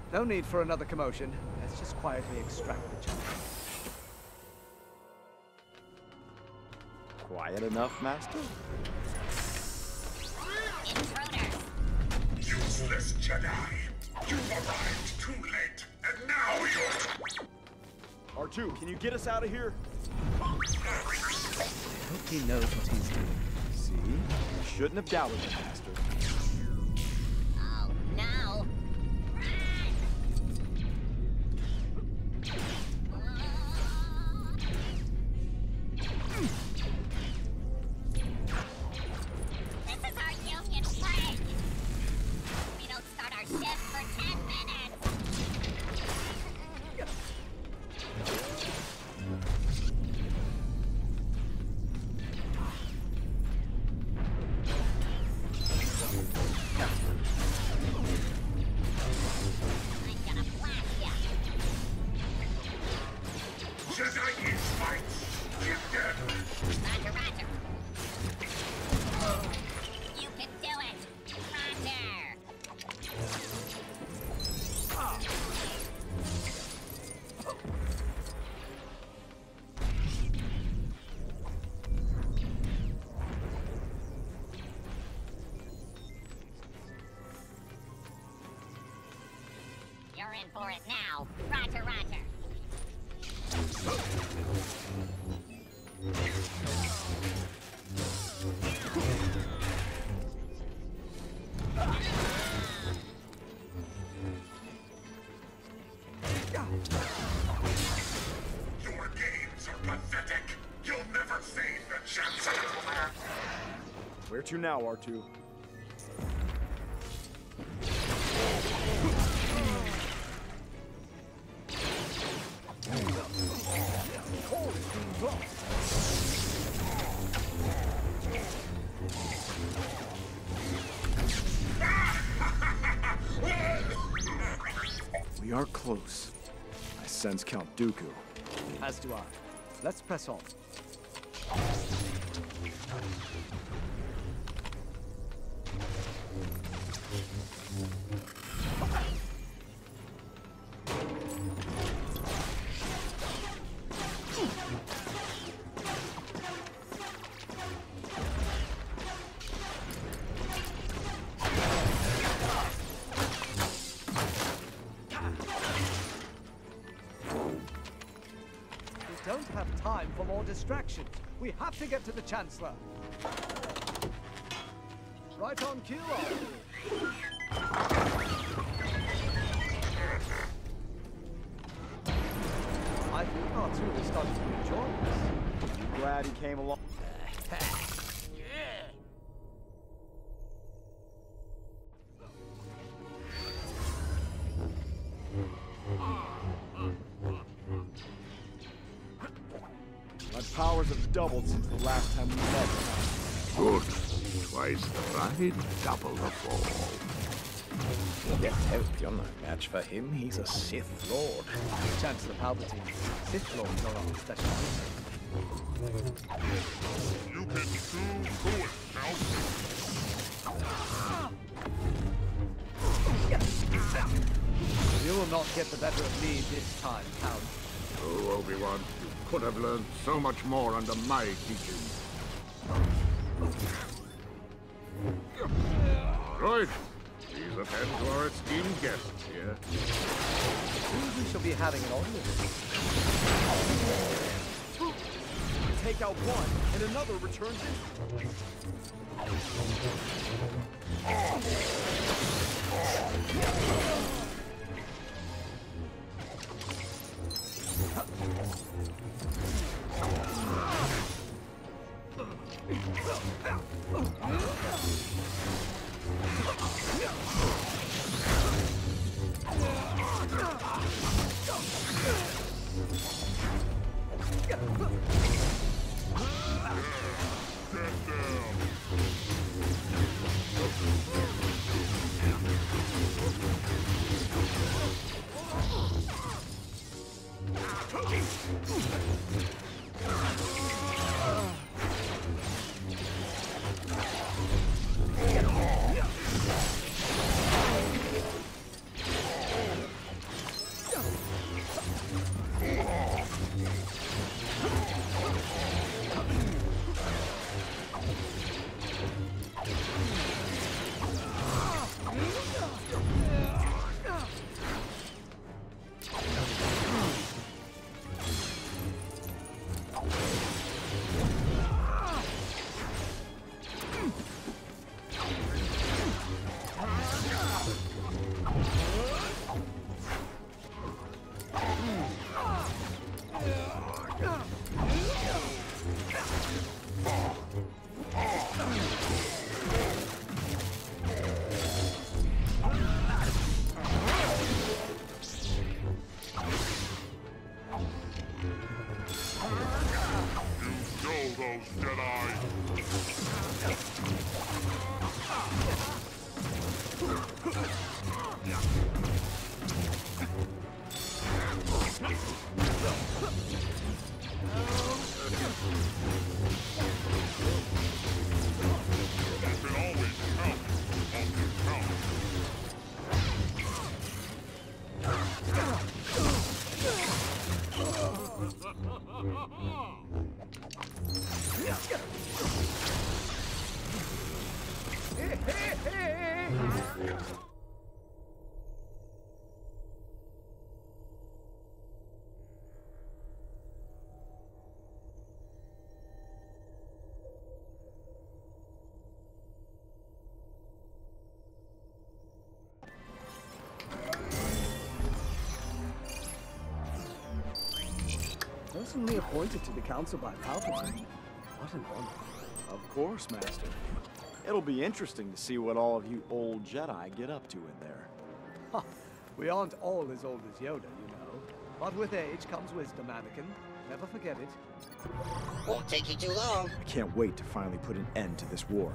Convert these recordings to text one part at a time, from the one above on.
No need for another commotion. Let's just quietly extract the child. Quiet enough, Master? Intruders! Useless Jedi! You arrived too late, and now you're... R2, can you get us out of here? I hope he knows what he's doing. See? You shouldn't have doubted the Master. Oh, no! This is our union flag! We don't start our shift for 10 minutes! I'm gonna blast ya! Jedi is fights! Get them! Roger, roger! You can do it! Roger! You're in for it now. Roger, roger. Your games are pathetic! You'll never save the Chancellor! Where to now, R2? We are close. I sense Count Dooku. As do I. Let's press on. We don't have time for more distractions. We have to get to the Chancellor. Right on cue, R2. I think R2 is starting to enjoy this. Glad he came along. My powers have doubled since the last time we met. Good. Twice the ride, double the fall. Get out, you're no match for him. He's a Sith Lord. Chancellor Palpatine. Sith Lords are our specialty. You can do good, You will not get the better of me this time, Count. Oh, Obi-Wan, you could have learned so much more under my teaching. Right. Please attend to our esteemed guests here. Soon we shall be having an audience. Take out one, and another returns in. Recently appointed to the council by Palpatine. What an honor. Of course, Master. It'll be interesting to see what all of you old Jedi get up to in there. Ha! We aren't all as old as Yoda, you know. But with age comes wisdom, Anakin. Never forget it. Won't take you too long. I can't wait to finally put an end to this war.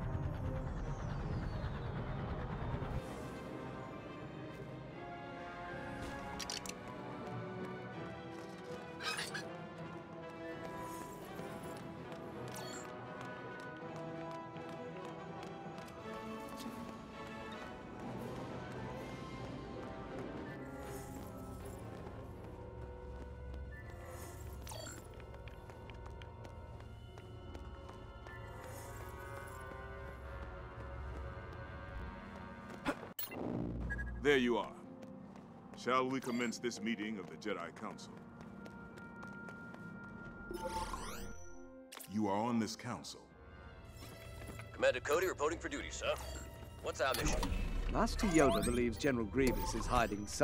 There you are. Shall we commence this meeting of the Jedi Council? You are on this council. Commander Cody reporting for duty, sir. What's our mission? Master Yoda believes General Grievous is hiding some...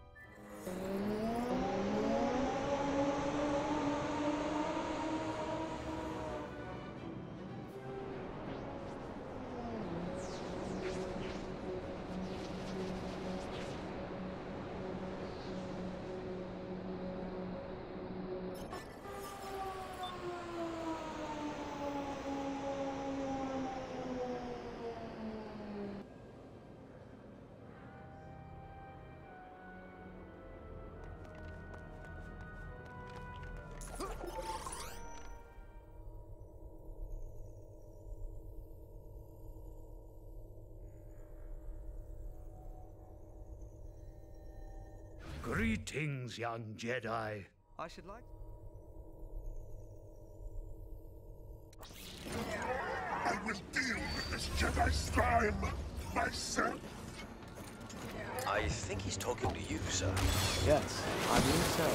Greetings, young Jedi. I should like... I will deal with this Jedi slime myself. I think he's talking to you, sir. Yes, I believe so.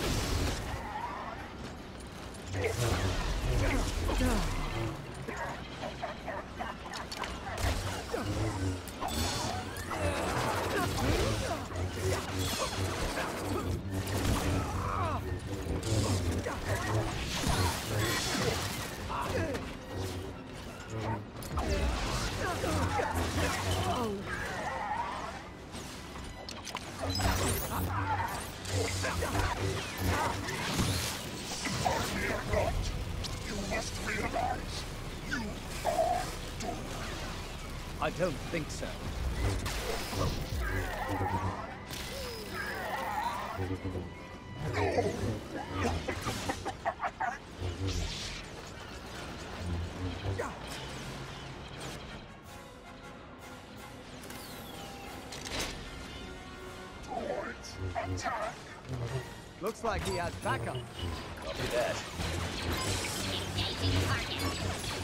I don't think so. Attack! Looks like he has backup. Copy that. Engaging target.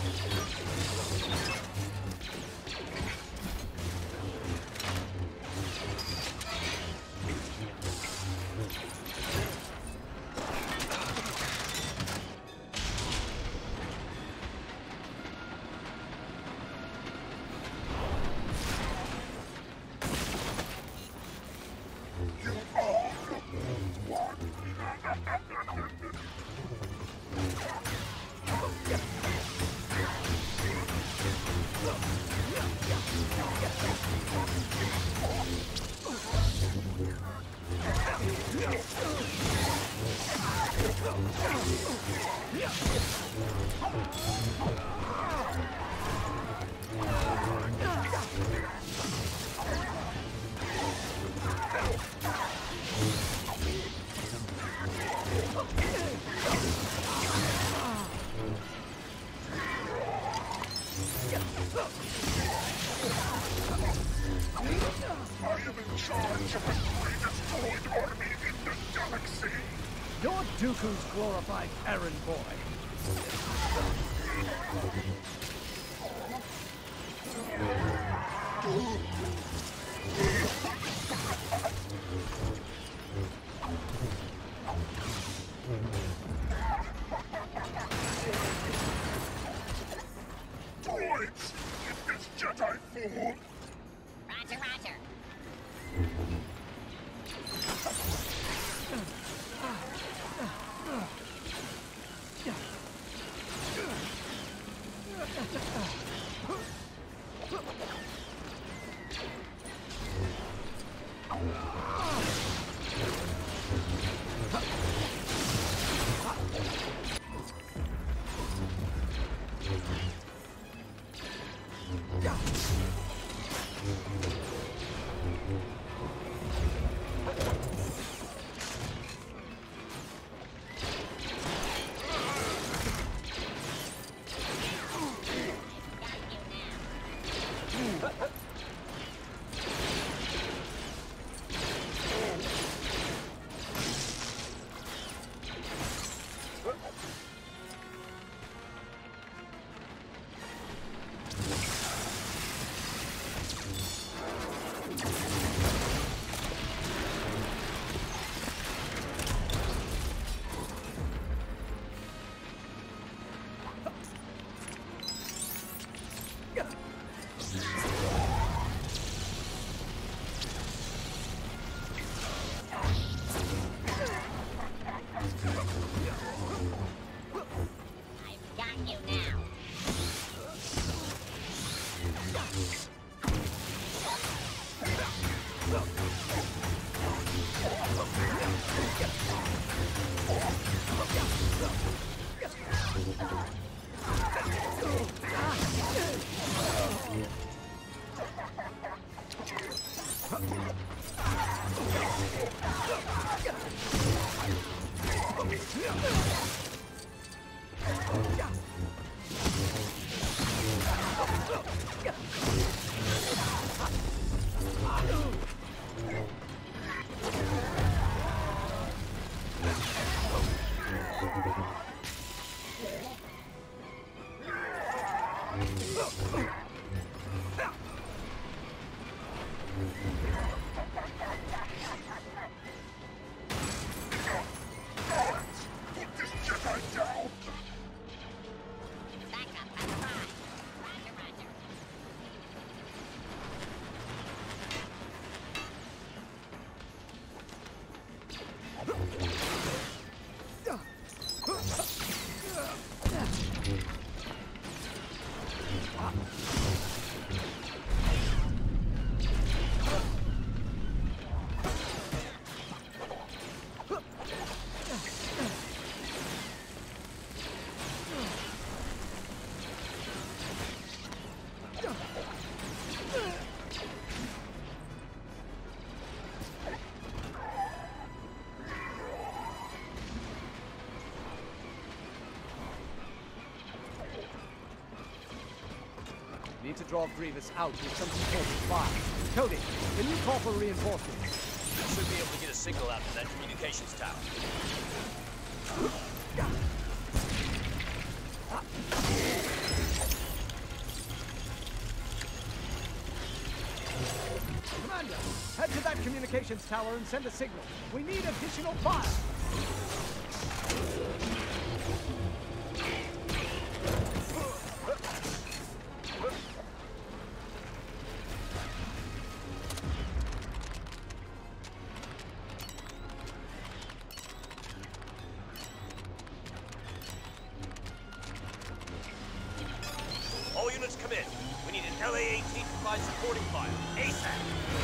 You're Dooku's glorified errand boy. Droids! Get this Jedi fool! Roger, roger. Need to draw Grievous out with some supporting fire. Cody, can you call for reinforcements? You should be able to get a signal out to that communications tower. Commander, head to that communications tower and send a signal. We need additional fire. All units come in. We need an LA-18 to provide supporting fire. ASAP!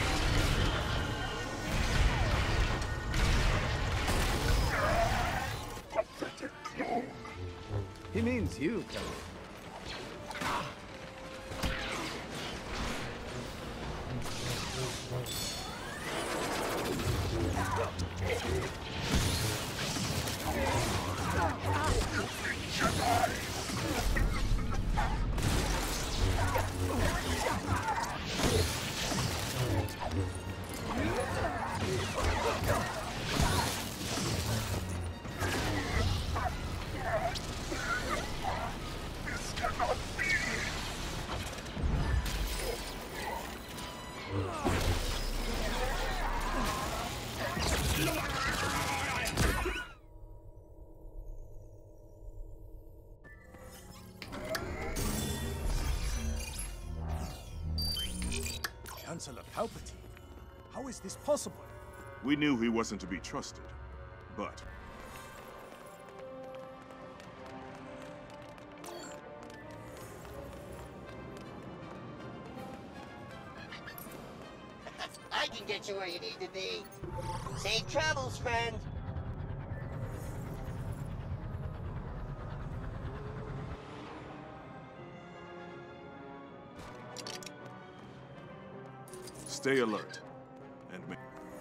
He means you, Cody. Chancellor Palpatine, how is this possible? We knew he wasn't to be trusted, but... I can get get you where you need to be. Safe travels, friend. Stay alert. And make...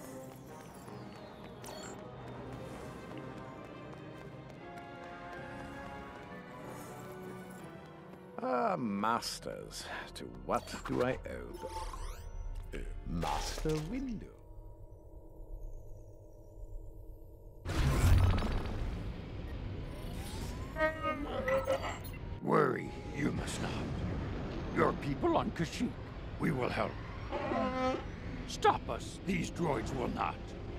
Masters. To what do I owe? Master Windu. Worry, you must not. Your people on Kashyyyk, we will help. Stop us, these droids will not.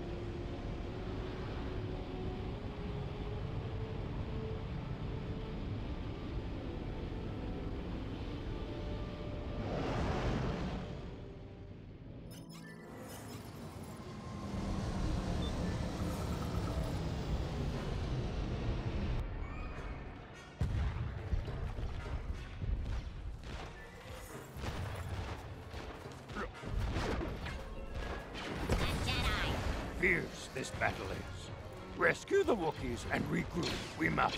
Fierce this battle is. Rescue the Wookiees and regroup. We must.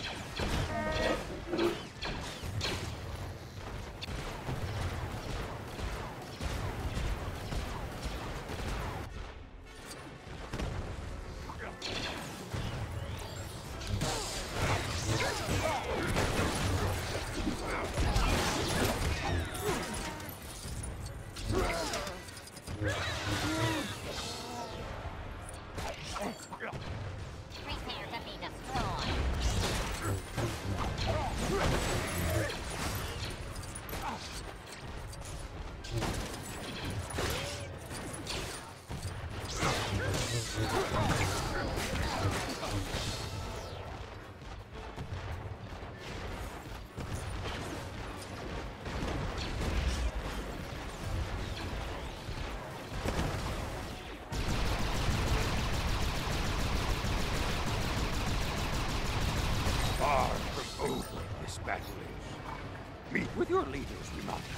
Prepare to be destroyed. Far from over this battle is. Meet with your leaders, we must.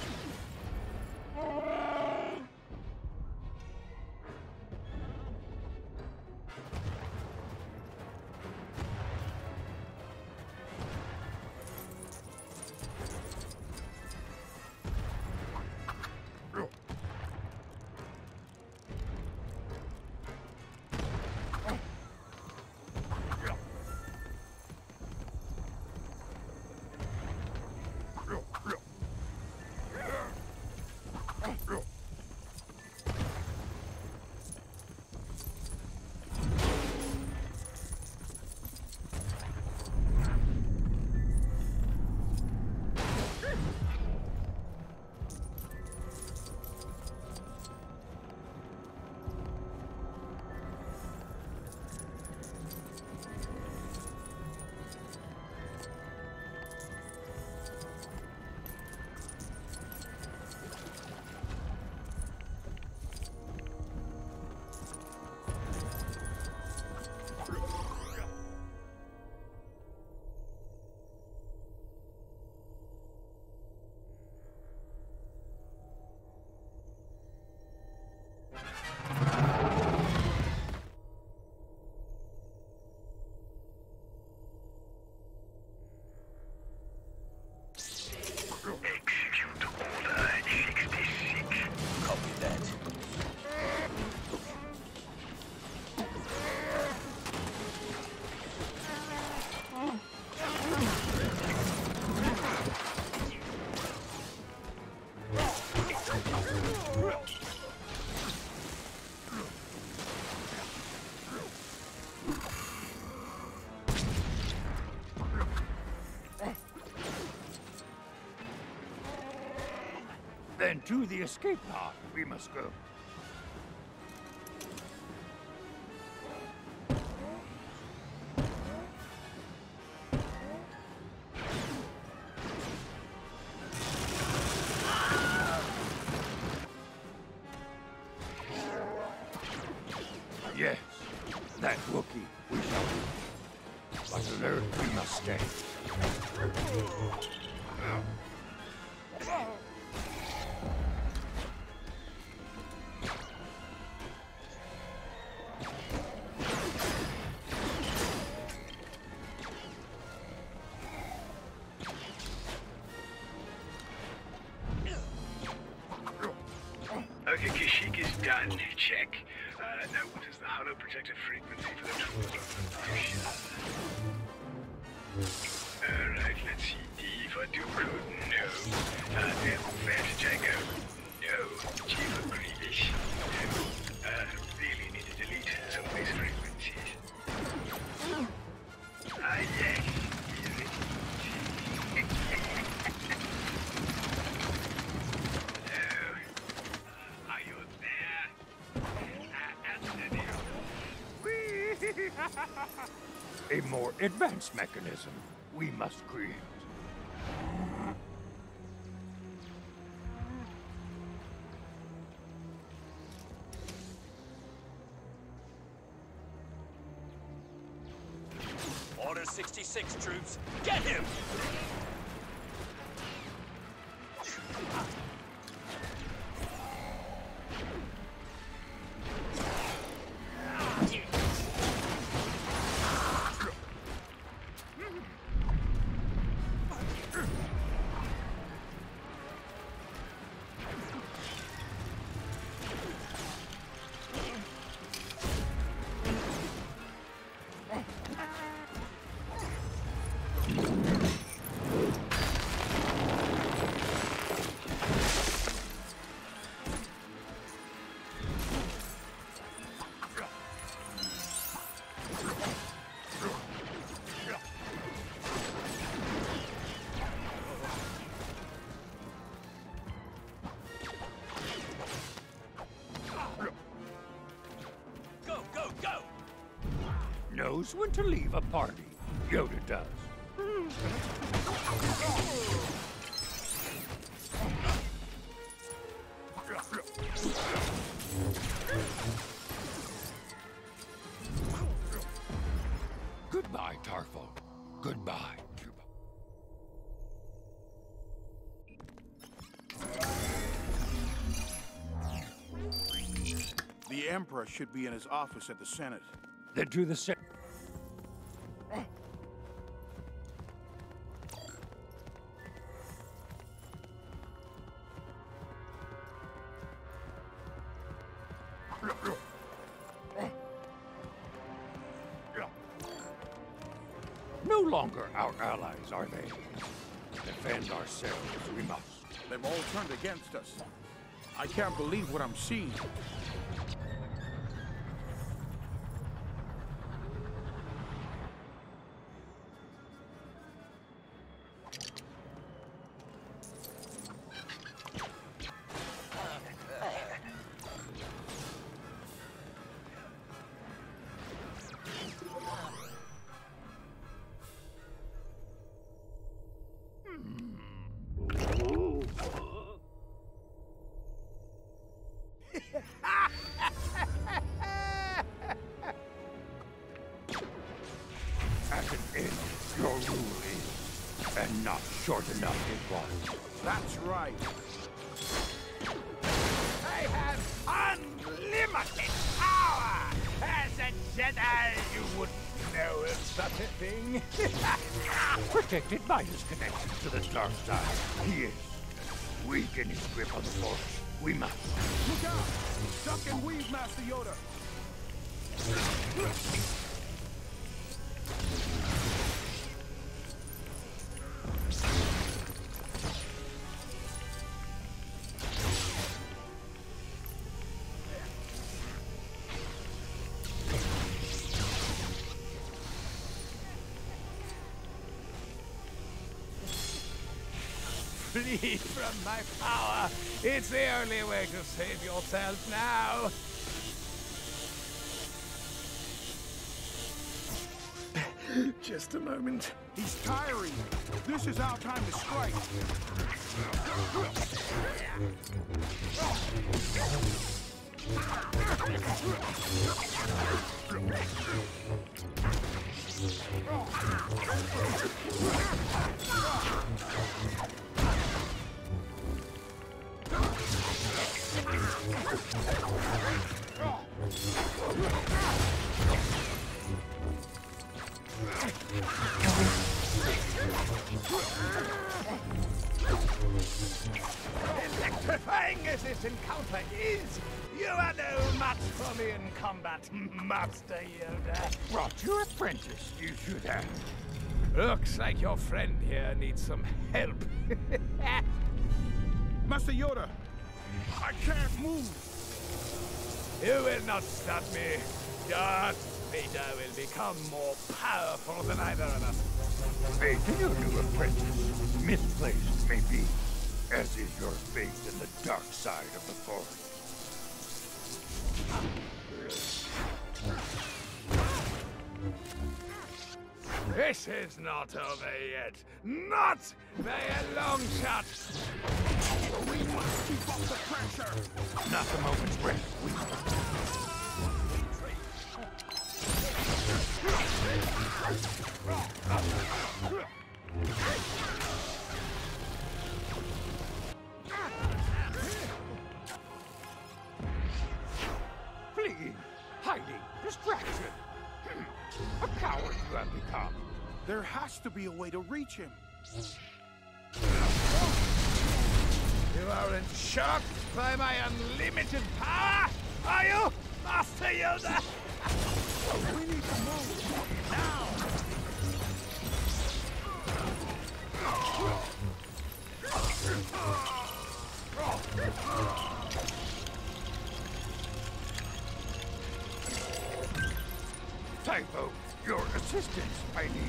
Then to the escape pod we must go. Yes, that Wookiee we shall do. But alert we must stay. holoprotective frequency for the transplantation. Alright, let's see. D for Dooku, no. F for Django, no. G for Grievous, no. Really need to delete some of these frequencies. Yes. A more advanced mechanism we must create. Order 66, troops. Get him! Knows when to leave a party. Yoda does. Goodbye, Tarful. Goodbye, Cuba. The Emperor should be in his office at the Senate. Then to the Senate. No longer our allies, are they? Defend ourselves, we must. They've all turned against us. I can't believe what I'm seeing. At an end, your rule is, and not short enough it was. That's right. I have unlimited power! As a Jedi, you wouldn't know of such a thing. Protected by his connection to the dark side, he is. Weak in his grip on the Force, we must. Look out! Duck and weave, Master Yoda! Flee from my power. It's the only way to save yourself now. Just a moment. He's tiring. This is our time to strike. Electrifying as this encounter is, You are no match for me in combat, Master Yoda. Brought your apprentice, you should have. Looks like your friend here needs some help. Master Yoda, I can't move. You will not stop me. Darth Vader will become more powerful than either of us. Faith in your new apprentice, misplaced may be, as is your faith in the dark side of the Force. This is not over yet. Not by a long shot. We must keep up the pressure. Not a moment's rest. Fleeing, hiding, distraction. A coward you have become. There has to be a way to reach him. You aren't shocked by my unlimited power, are you, Master Yoda? We need to move now. Typho, your assistance I need.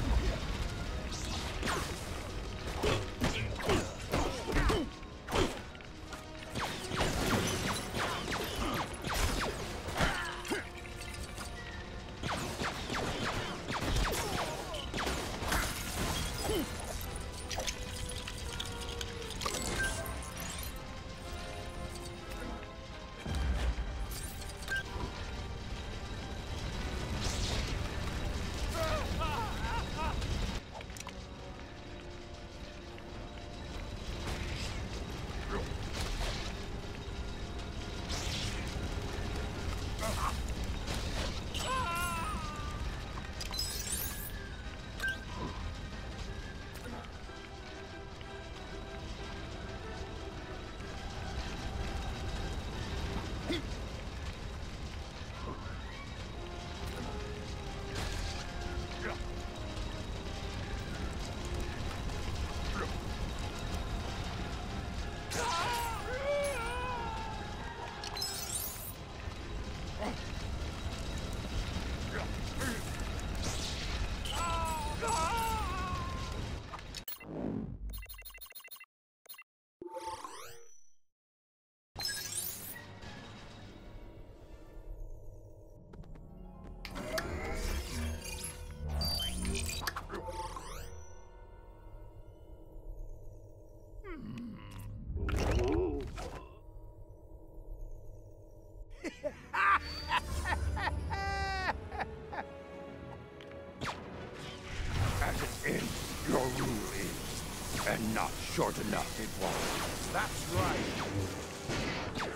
Your rule is, and not short enough it was. That's right.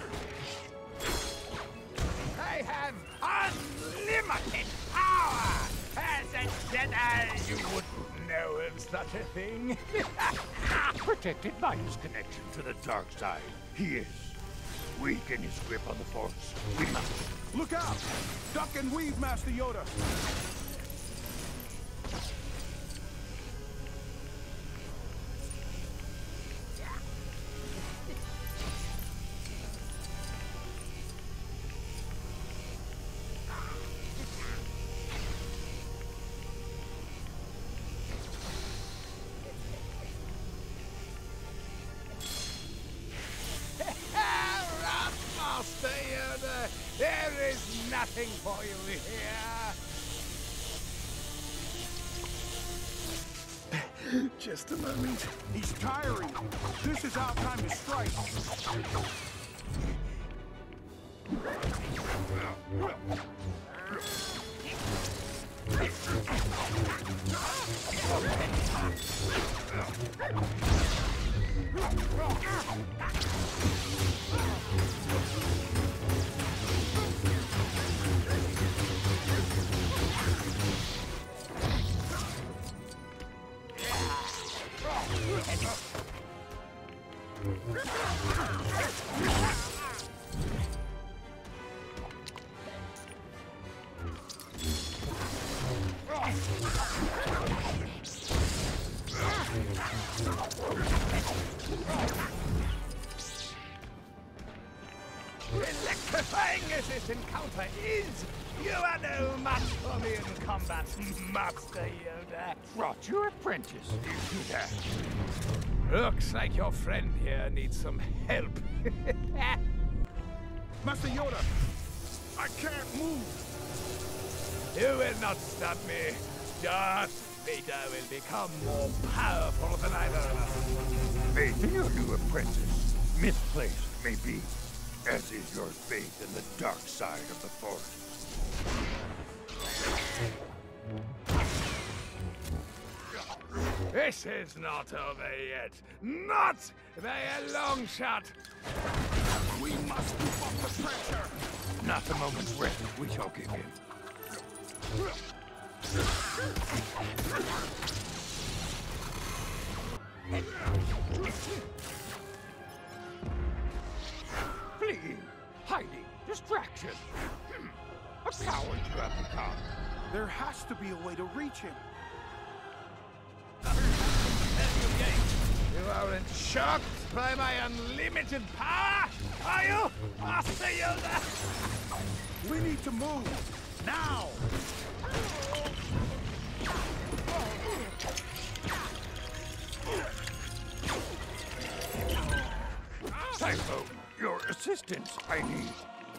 I have unlimited power! As a Jedi, you wouldn't know of such a thing. Protected by his connection to the dark side, he is weak in his grip on the Force. We must... Look out! Duck and weave, Master Yoda! Master Yoda, there is nothing for you here. Just a moment. He's tiring. This is our time to strike. Electrifying as this encounter is, you are no match for me in combat, Master Yoda. Brought your apprentice. You do that. Looks like your friend here needs some help. Master Yoda, I can't move. You will not stop me. Darth Vader will become more powerful than either of us. Faith in your new apprentice, misplaced maybe, as is your faith in the dark side of the Force. This is not over yet. Not by a long shot. We must keep up the pressure. Not a moment's rest we shall give him. Fleeing, hiding, distraction. A coward you have become. There has to be a way to reach him. You aren't shocked by my unlimited power, are you, Master Yoda? We need to move. Now! Typho, your assistance I need.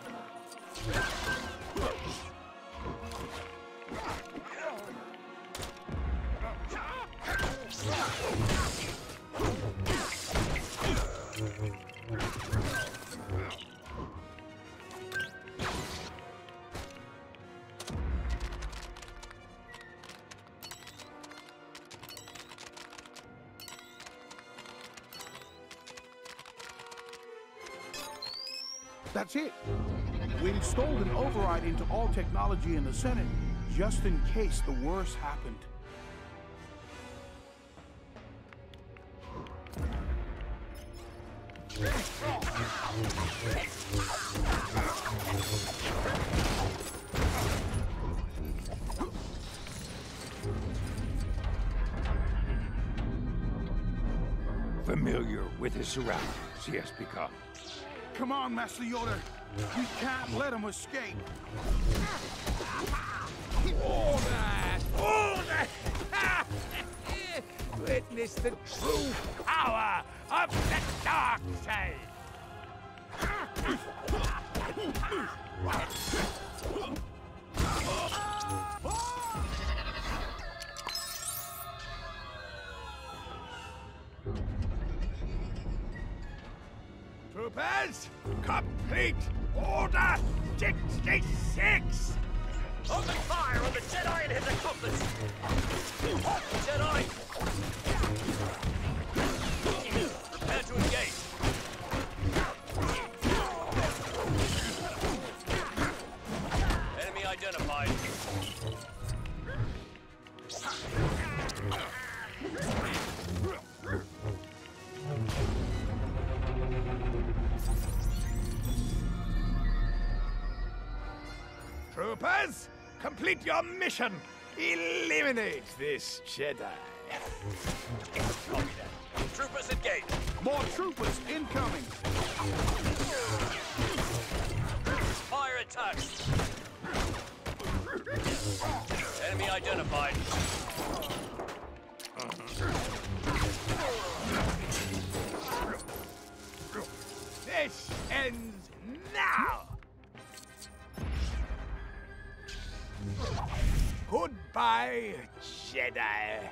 That's it. We installed an override into all technology in the Senate, just in case the worst happened. Familiar with his surroundings, he has become. Come on, Master Yoda. We can't let him escape. Order! Order! Witness the true power of the dark side! Troopers, complete Order 66! Open fire on the Jedi and his accomplice! Jedi! Prepare to engage! Enemy identified. Troopers, complete your mission! Eliminate this Jedi! Copy that. Troopers engage! More troopers incoming! Fire attack! Enemy identified. This ends now! Goodbye, Jedi.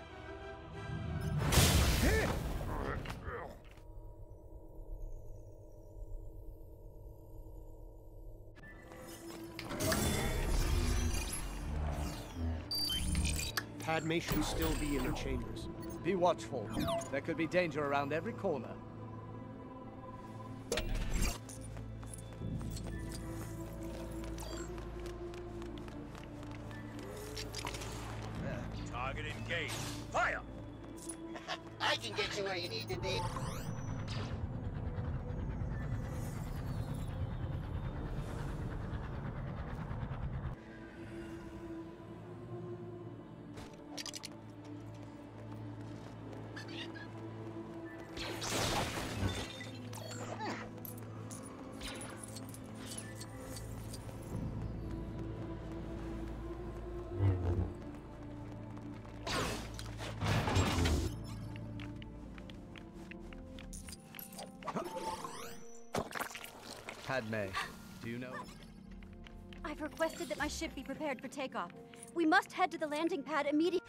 Padme should still be in her chambers. Be watchful. There could be danger around every corner. Target engaged. Fire! I can get you where you need to be. Padme, do you know? I've requested that my ship be prepared for takeoff. We must head to the landing pad immediately.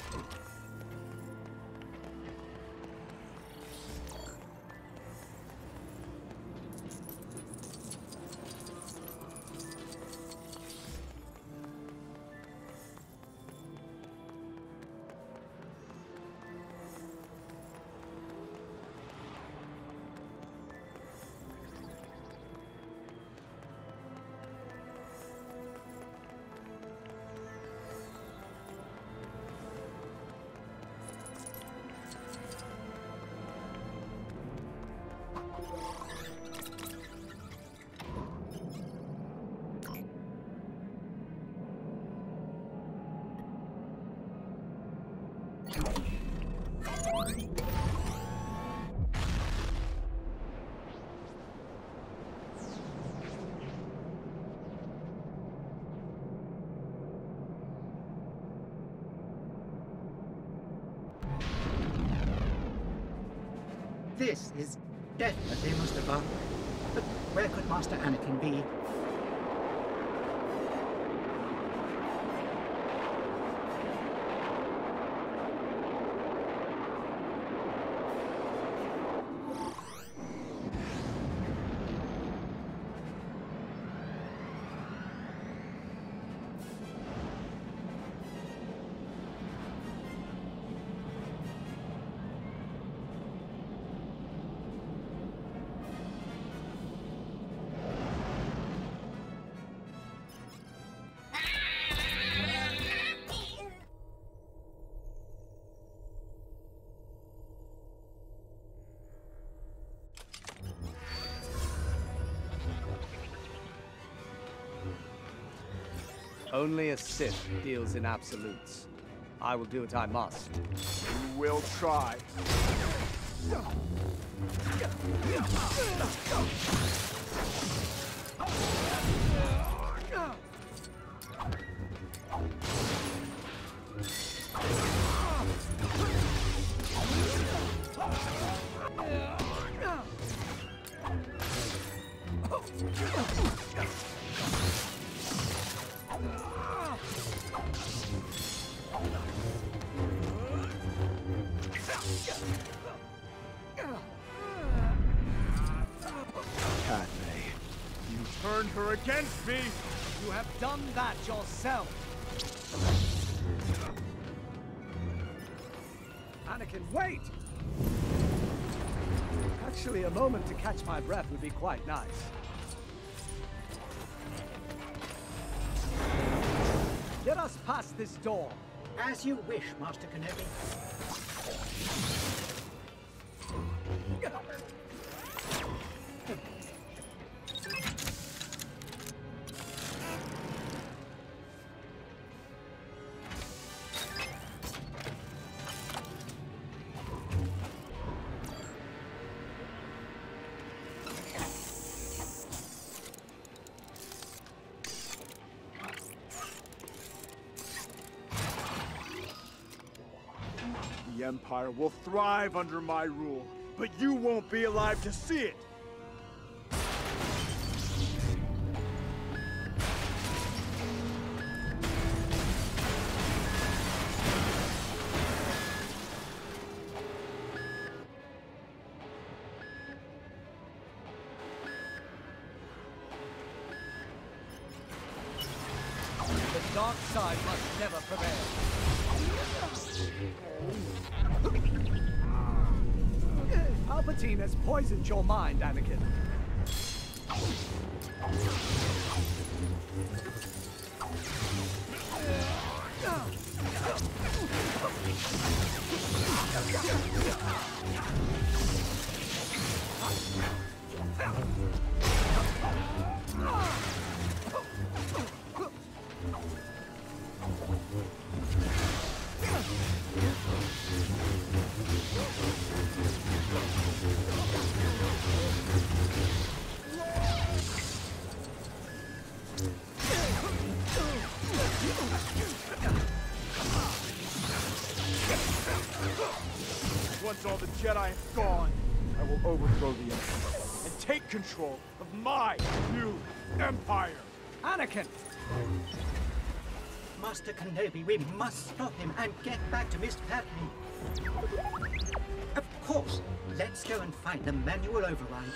This is definitely Mustafar. But where could Master Anakin be? Only a Sith deals in absolutes. I will do what I must. You will try. Turned her against me! You have done that yourself! Anakin, wait! Actually, a moment to catch my breath would be quite nice. Get us past this door! As you wish, Master Kenobi. The Empire will thrive under my rule, but you won't be alive to see it! The dark side must never prevail. Palpatine has poisoned your mind, Anakin. Once all the Jedi have gone, I will overthrow the Empire and take control of my new empire. Anakin! Master Kenobi, we must stop him and get back to Miss Padme. Of course. Let's go and find the manual override.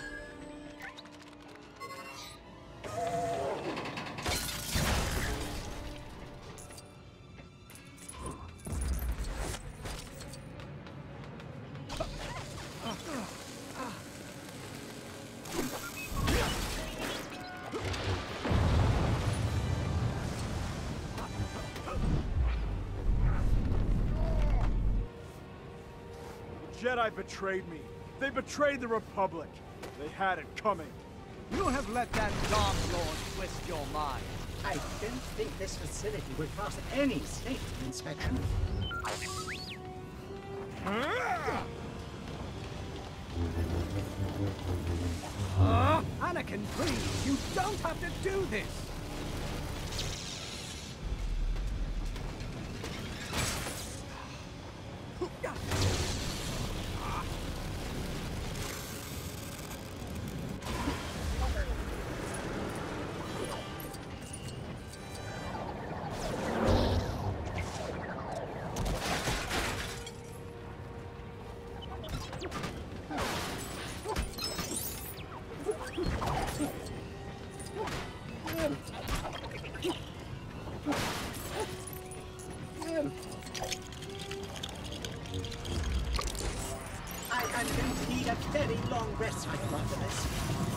Jedi betrayed me. They betrayed the Republic. They had it coming. You have let that Dark Lord twist your mind. I don't think this facility will pass any safety inspection. Anakin, please, you don't have to do this! I'm going to need a very long rest cycle after this.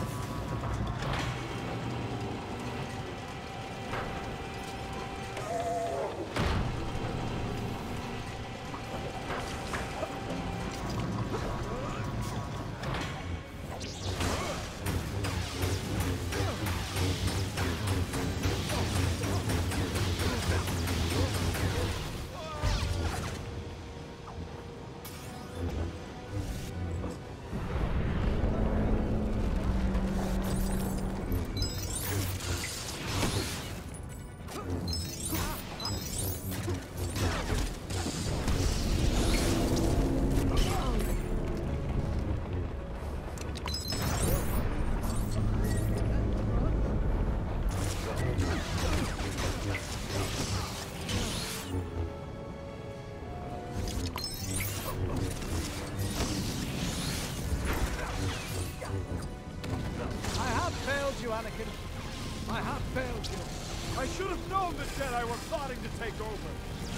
Anakin. I have failed you. I should have known the Jedi were plotting to take over.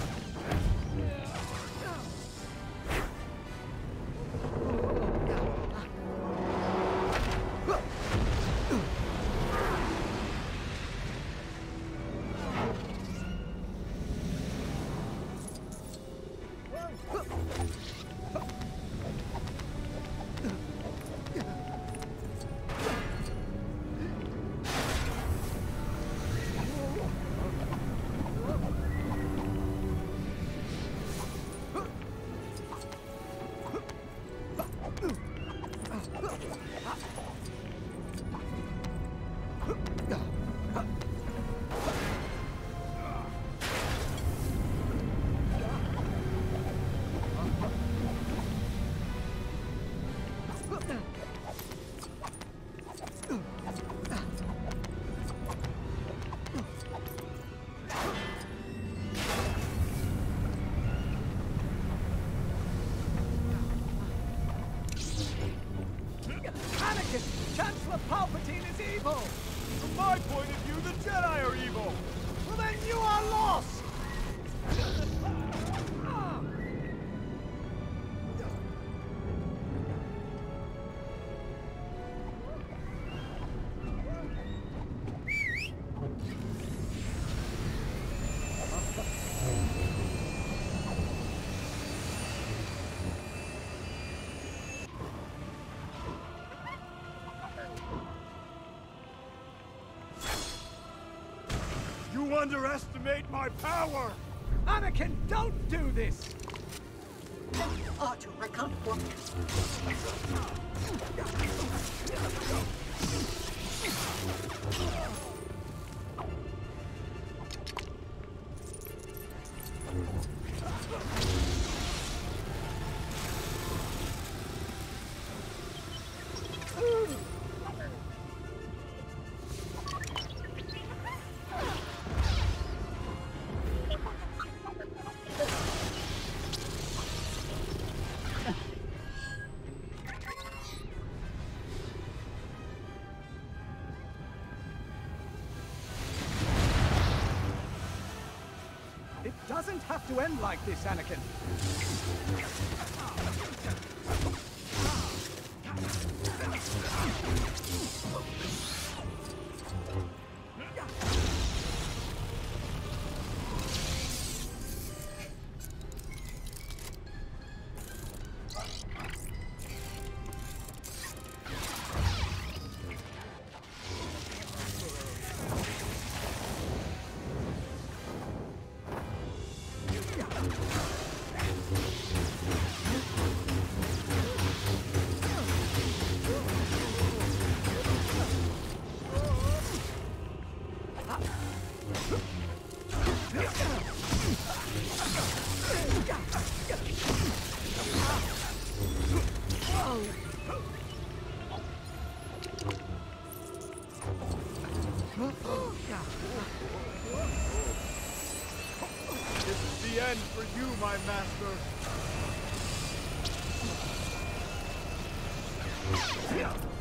Chancellor Palpatine is evil! From my point of view, the Jedi are evil! Well, then you are lost! You underestimate my power! Anakin, don't do this! R2, I can't block It doesn't have to end like this, Anakin. This is the end for you, my master. Yeah.